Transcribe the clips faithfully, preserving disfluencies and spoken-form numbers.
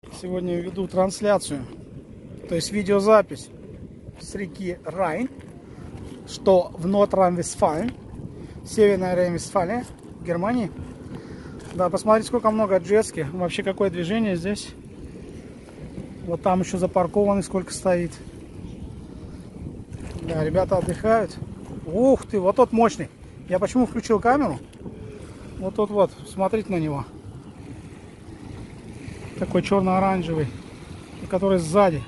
Сегодня веду трансляцию, то есть видеозапись с реки Райн, что в Нордрейн-Вестфален, Северная Рейн-Вестфалия, Германии. Да, посмотрите, сколько много джетски. Вообще, какое движение здесь. Вот там еще запаркованный сколько стоит. Да, ребята отдыхают. Ух ты, вот тот мощный. Я почему включил камеру? Вот тот вот, смотрите на него. Такой черно-оранжевый, который сзади.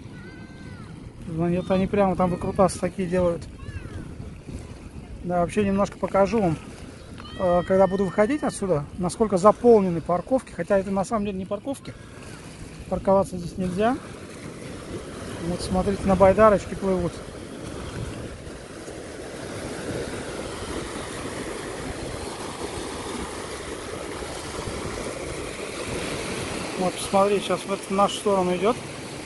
Это они прямо там выкрутасы такие делают. Да, вообще немножко покажу вам, когда буду выходить отсюда, насколько заполнены парковки. Хотя это на самом деле не парковки. Парковаться здесь нельзя. Вот смотрите, на байдарочке плывут. Вот, посмотри, сейчас в нашу сторону идет.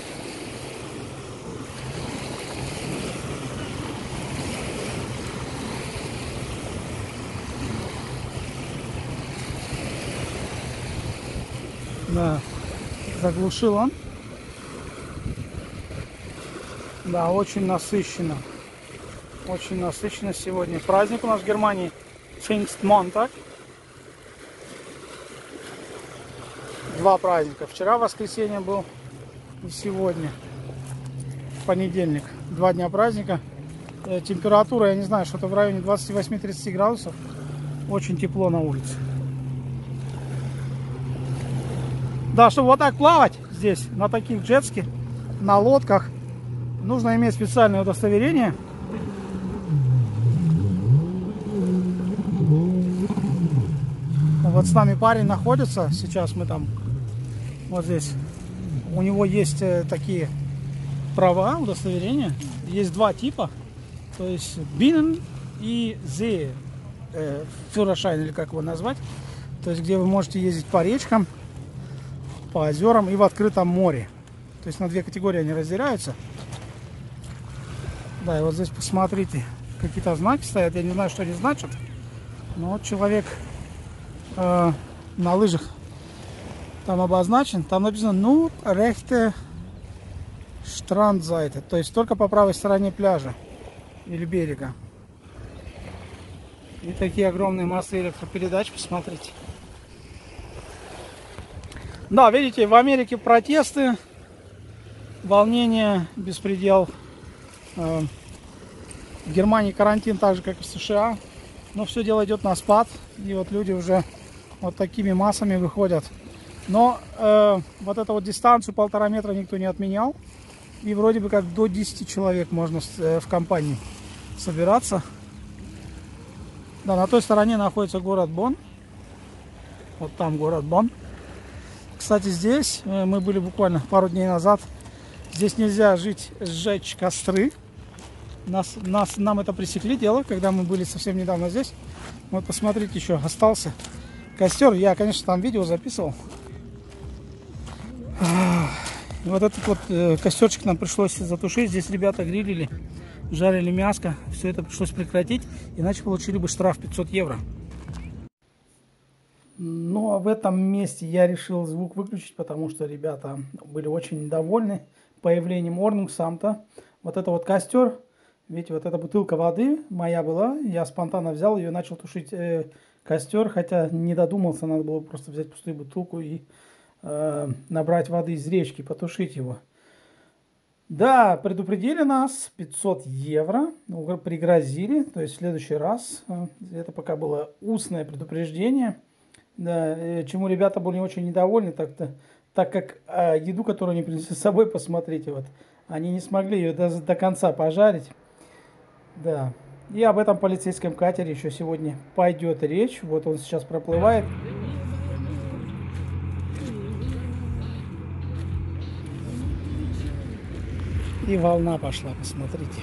Да, заглушил он. Да, очень насыщенно. Очень насыщенно сегодня. Праздник у нас в Германии Pfingstmontag. Два праздника. Вчера воскресенье был и сегодня понедельник. Два дня праздника. Температура, я не знаю, что-то в районе двадцати восьми-тридцати градусов. Очень тепло на улице. Да, чтобы вот так плавать здесь, на таких джетски, на лодках, нужно иметь специальное удостоверение. Вот с нами парень находится, сейчас мы там, вот здесь, у него есть такие права, удостоверения. Есть два типа, то есть Binnen и See э, Führerschein, или как его назвать. То есть где вы можете ездить по речкам, по озерам и в открытом море. То есть на две категории они разделяются. Да, и вот здесь посмотрите, какие-то знаки стоят. Я не знаю, что они значат. Но вот человек э, на лыжах там обозначен. Там написано «Ну, rechte Strandseite». То есть только по правой стороне пляжа или берега. И такие огромные массы электропередач, посмотрите. Да, видите, в Америке протесты, волнение, беспредел. В Германии карантин так же, как и в США. Но все дело идет на спад. И вот люди уже вот такими массами выходят. Но э, вот эту вот дистанцию полтора метра никто не отменял. И вроде бы как до десяти человек можно в компании собираться. Да, на той стороне находится город Бонн. Вот там город Бонн. Кстати, здесь мы были буквально пару дней назад. Здесь нельзя жить, сжечь костры. Нас, нас, нам это пресекли дело, когда мы были совсем недавно здесь. Вот посмотрите, еще остался костер. Я, конечно, там видео записывал. Вот этот вот костерчик нам пришлось затушить. Здесь ребята грилили, жарили мяско. Все это пришлось прекратить, иначе получили бы штраф пятьсот евро. Ну, а в этом месте я решил звук выключить, потому что ребята были очень недовольны появлением Ordnungsamta. Вот это вот костер, видите, вот эта бутылка воды моя была, я спонтанно взял ее и начал тушить э, костер, хотя не додумался, надо было просто взять пустую бутылку и э, набрать воды из речки, потушить его. Да, предупредили нас, пятьсот евро, пригрозили, то есть в следующий раз, э, это пока было устное предупреждение. Да, чему ребята были очень недовольны, так-то, так как а, еду, которую они принесли с собой, посмотрите, вот, они не смогли ее до, до конца пожарить. Да, и об этом полицейском катере еще сегодня пойдет речь. Вот он сейчас проплывает. И волна пошла, посмотрите.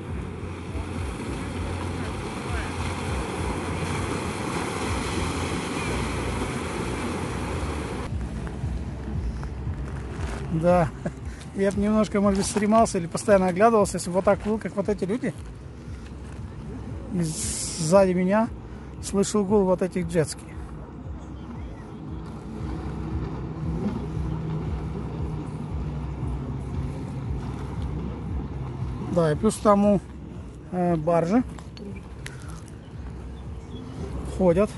Да, я бы немножко, может быть, стремался или постоянно оглядывался, если бы вот так был, как вот эти люди. И сзади меня слышал гул вот этих джетски. Да, и плюс к тому э, баржи ходят.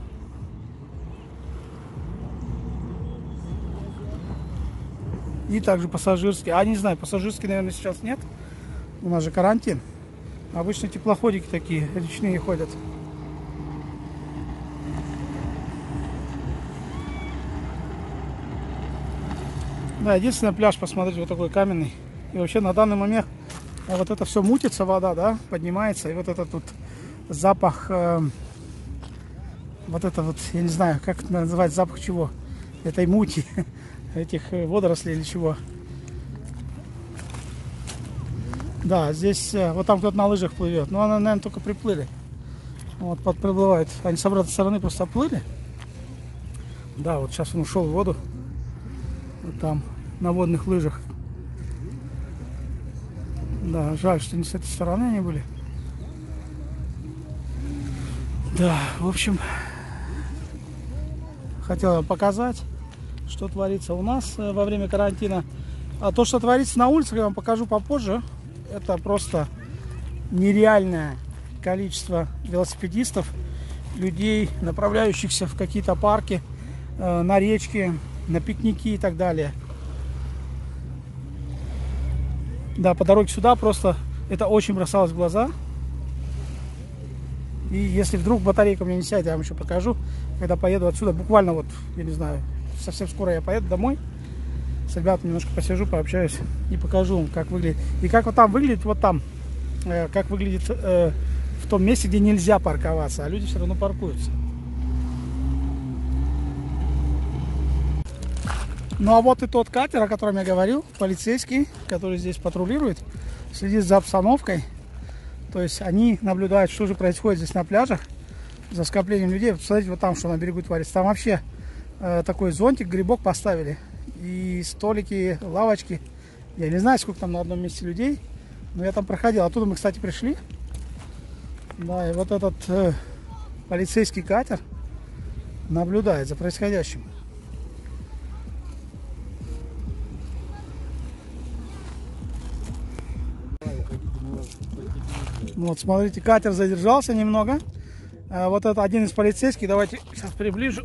И также пассажирские. А, не знаю, пассажирские, наверное, сейчас нет. У нас же карантин. Обычно теплоходики такие речные ходят. Да, единственный пляж, посмотрите, вот такой каменный. И вообще на данный момент вот это все мутится, вода, да, поднимается. И вот этот вот запах, э, вот это вот, я не знаю, как это называть, запах чего? Этой мути, этих водорослей или чего. Да, здесь, э, вот там кто-то на лыжах плывет. Но она, наверное, только приплыли. Вот, подплывают. Они с обратной стороны просто оплыли. Да, вот сейчас он ушел в воду. Вот там, на водных лыжах. Да, жаль, что не с этой стороны они были. Да, в общем, хотел вам показать, что творится у нас во время карантина. А то, что творится на улицах, я вам покажу попозже. Это просто нереальное количество велосипедистов, людей, направляющихся в какие-то парки, на речки, на пикники и так далее. Да, по дороге сюда просто это очень бросалось в глаза. И если вдруг батарейка у меня не сядет, я вам еще покажу, когда поеду отсюда. Буквально вот, я не знаю, совсем скоро я поеду домой. С ребятами немножко посижу, пообщаюсь и покажу вам, как выглядит. И как вот там выглядит, вот там, э, как выглядит э, в том месте, где нельзя парковаться, а люди все равно паркуются. Ну а вот и тот катер, о котором я говорил, полицейский, который здесь патрулирует, следит за обстановкой. То есть они наблюдают, что же происходит здесь на пляжах, за скоплением людей. Посмотрите, вот там, что на берегу творится. Там вообще э, такой зонтик, грибок поставили. И столики, лавочки. Я не знаю, сколько там на одном месте людей, но я там проходил. Оттуда мы, кстати, пришли. Да, и вот этот э, полицейский катер наблюдает за происходящим. Вот, смотрите, катер задержался немного. А вот это один из полицейских. Давайте сейчас приближу.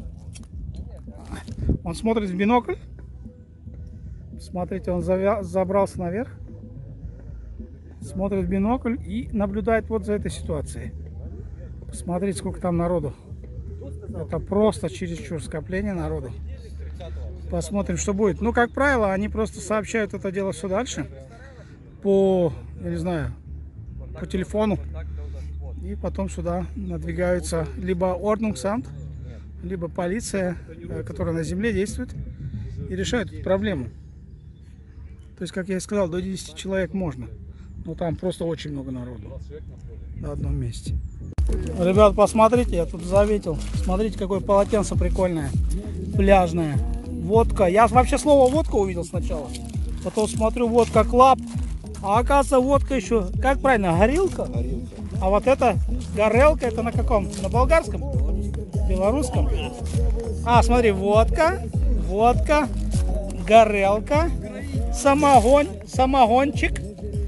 Он смотрит в бинокль. Смотрите, он забрался наверх. Смотрит в бинокль и наблюдает вот за этой ситуацией. Посмотрите, сколько там народу. Это просто чересчур скопление народу. Посмотрим, что будет. Ну, как правило, они просто сообщают это дело все дальше. По, я не знаю, по телефону. И потом сюда надвигаются либо Ordnungsamt, либо полиция, которая на земле действует, и решает эту проблему. То есть, как я и сказал, до десяти человек можно. Но там просто очень много народу на одном месте. Ребят, посмотрите, я тут заметил. Смотрите, какое полотенце прикольное. Пляжное. Водка. Я вообще слово водка увидел сначала. Потом смотрю, водка клаб. А оказывается, водка еще, как правильно, горилка? Горилка. А вот это горелка, это на каком? На болгарском? Белорусском? А, смотри, водка, водка, горелка, самогон, самогончик.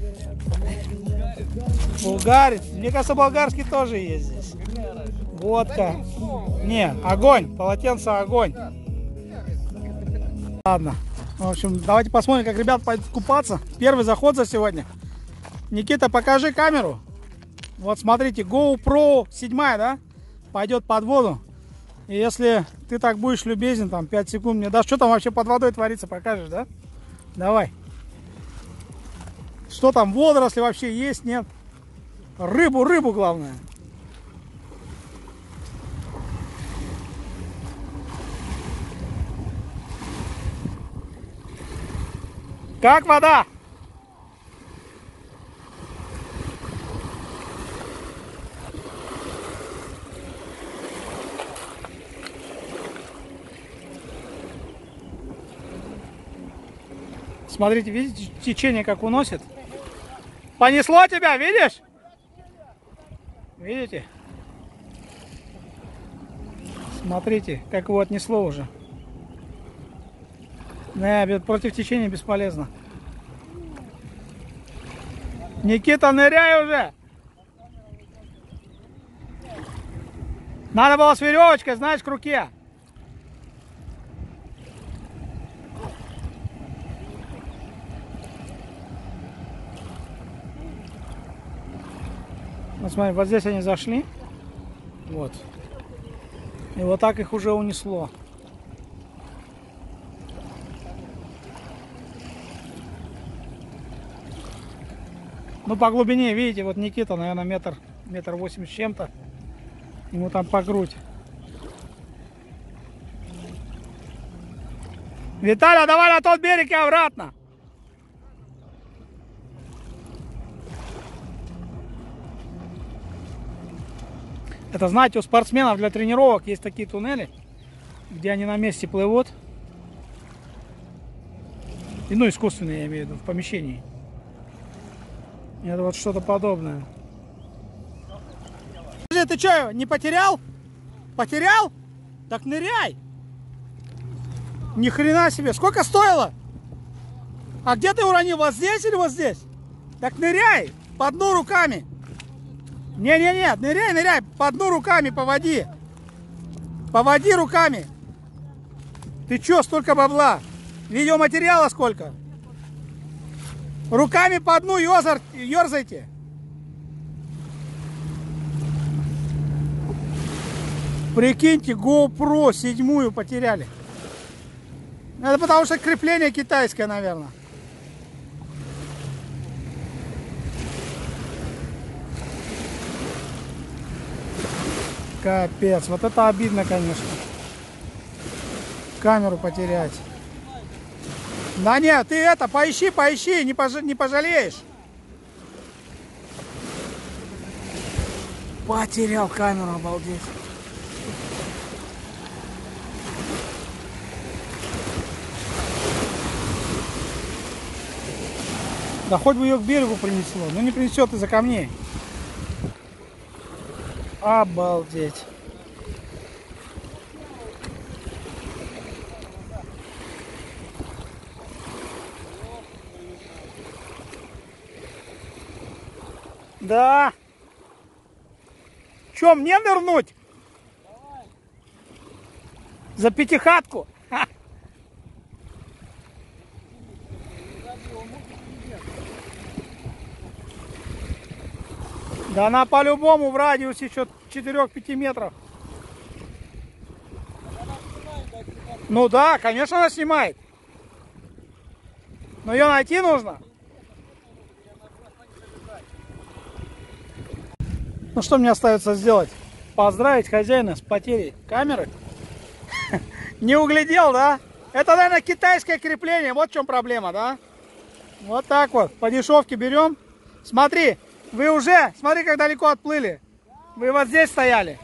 Булгарец. Мне кажется, болгарский тоже есть здесь. Водка. Не, огонь, полотенце огонь. Ладно. В общем, давайте посмотрим, как ребят пойдут купаться. Первый заход за сегодня. Никита, покажи камеру. Вот смотрите, GoPro семь, да? Пойдет под воду. И если ты так будешь любезен, там пять секунд мне дашь. Что там вообще под водой творится, покажешь, да? Давай. Что там, водоросли вообще есть, нет? Рыбу, рыбу главное. Как вода? Смотрите, видите, течение как уносит? Понесло тебя, видишь? Видите? Смотрите, как его отнесло уже. Не, против течения бесполезно. Никита, ныряй уже! Надо было с веревочкой, знаешь, к руке. Вот смотри, вот здесь они зашли. Вот. И вот так их уже унесло. Ну, по глубине, видите, вот Никита, наверное, метр, метр восемь с чем-то. Ему там по грудь. Виталя, давай на тот берег и обратно. Это, знаете, у спортсменов для тренировок есть такие туннели, где они на месте плывут. И, ну, искусственные, я имею в виду, в помещении. Это вот что-то подобное. Ты что, не потерял? Потерял? Так ныряй! Ни хрена себе! Сколько стоило? А где ты уронил? Вот здесь или вот здесь? Так ныряй! По дну руками! Не-не-не, ныряй, ныряй! По дну руками, по воде! Поводи руками! Ты что, столько бабла? Видеоматериала сколько? Руками по дну ерзайте! Прикиньте, GoPro седьмую потеряли. Это потому что крепление китайское, наверное. Капец, вот это обидно, конечно. Камеру потерять. Да нет, ты это, поищи, поищи, не, пож... не пожалеешь. Потерял камеру, обалдеть. Да хоть бы ее к берегу принесло, но не принесет из-за камней. Обалдеть. Да. Че, мне нырнуть? Давай. За пятихатку? Ха. Да она по-любому в радиусе еще четырёх-пяти метров. Ну да, конечно она снимает. Но ее найти нужно. Ну что мне остается сделать? Поздравить хозяина с потерей камеры. Не углядел, да? Это, наверное, китайское крепление. Вот в чем проблема, да? Вот так вот. По дешевке берем. Смотри. Вы уже, смотри, как далеко отплыли. Вы вот здесь стояли.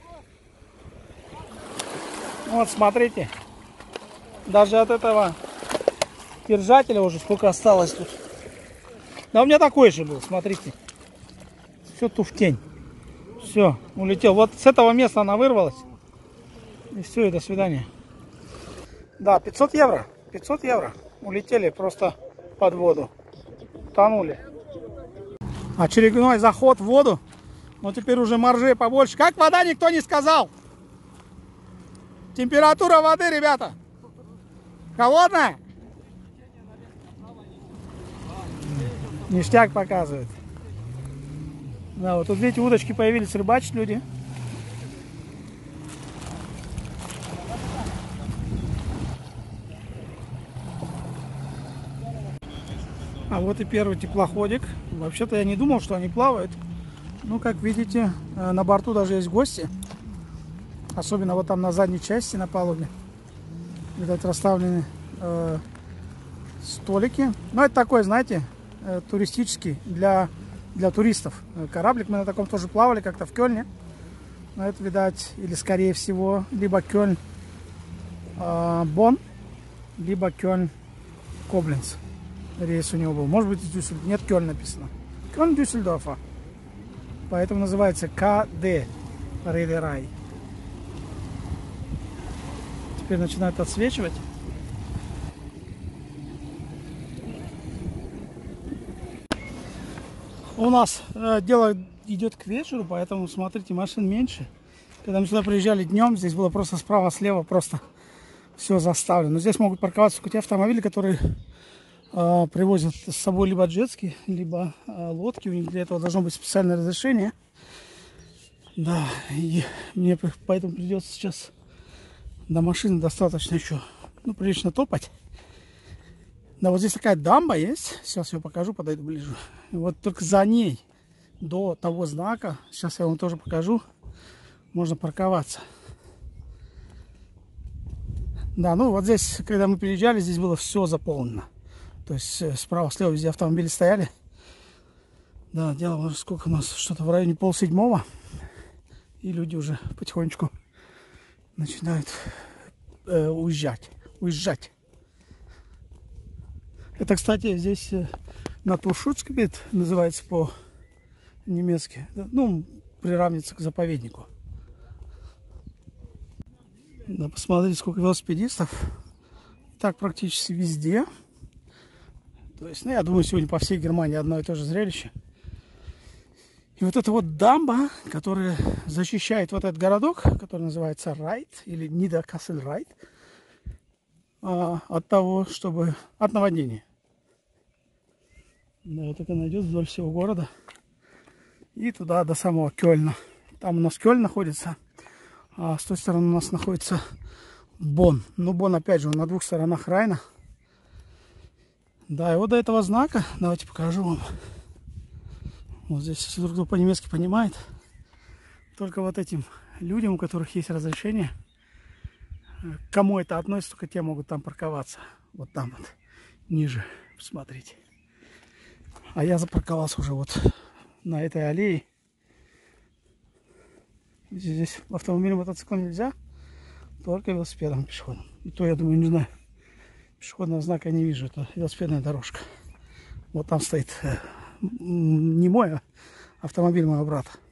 Вот, смотрите. Даже от этого держателя уже сколько осталось тут. Да у меня такой же был, смотрите. Все туфтень. Все, улетел. Вот с этого места она вырвалась. И все, и до свидания. Да, пятьсот евро. пятьсот евро. Улетели просто под воду. Тонули. Очередной заход в воду. Но теперь уже маржей побольше. Как вода, никто не сказал. Температура воды, ребята. Холодная? Ништяк показывает. Да, вот тут, видите, удочки появились, рыбачить люди. А вот и первый теплоходик. Вообще-то я не думал, что они плавают. Ну, как видите, на борту даже есть гости. Особенно вот там на задней части, на палубе. Видать, расставлены э, столики. Ну, это такой, знаете, э, туристический для, для туристов. Кораблик, мы на таком тоже плавали как-то в Кёльне. Но это, видать, или скорее всего, либо Кёльн э, Бонн, либо Кёльн Коблинц. Рейс у него был. Может быть, Дюссельдорф. Нет, Кёльн написано. Кёльн Дюссельдорфа. Поэтому называется КД Рейдерай. Теперь начинает отсвечивать. У нас э, дело идет к вечеру, поэтому, смотрите, машин меньше. Когда мы сюда приезжали днем, здесь было просто справа-слева просто все заставлено. Но здесь могут парковаться только те автомобили, которые э, привозят с собой либо джетски, либо э, лодки. У них для этого должно быть специальное разрешение. Да, и мне поэтому придется сейчас до машины достаточно еще, ну, прилично топать. Да, вот здесь такая дамба есть. Сейчас я покажу, подойду ближе. И вот только за ней, до того знака, сейчас я вам тоже покажу, можно парковаться. Да, ну вот здесь, когда мы приезжали, здесь было все заполнено. То есть справа, слева везде автомобили стояли. Да, дело уже сколько у нас, что-то в районе полседьмого. И люди уже потихонечку начинают э, уезжать. Уезжать. Это, кстати, здесь Натуршутскебет называется по-немецки. Ну, приравнивается к заповеднику. Да, посмотрите, сколько велосипедистов. Так практически везде. То есть, ну, я думаю, сегодня по всей Германии одно и то же зрелище. И вот эта вот дамба, которая защищает вот этот городок, который называется Райт, или Нидеркассел-Райт, от того, чтобы... от наводнения. Да, вот так она идет вдоль всего города. И туда, до самого Кёльна. Там у нас Кёльн находится, а с той стороны у нас находится Бонн. Ну, Бонн, опять же, он на двух сторонах Райна. Да, и вот до этого знака, давайте покажу вам. Вот здесь, если вдруг кто по-немецки понимает, только вот этим людям, у которых есть разрешение, к кому это относится, только те могут там парковаться. Вот там вот, ниже, посмотрите. А я запарковался уже вот на этой аллее. Здесь автомобилем, мотоциклом нельзя, только велосипедом, пешеходом. И то, я думаю, не знаю, пешеходного знака я не вижу, это велосипедная дорожка. Вот там стоит не мой, а автомобиль моего брата.